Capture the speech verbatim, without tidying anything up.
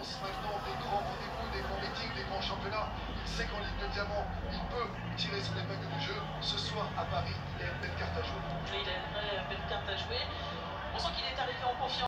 annonce maintenant des grands rendez-vous, des grands meetings, des grands championnats. Il sait qu'en Ligue de Diamant, il peut tirer son épingle du jeu. Ce soir à Paris,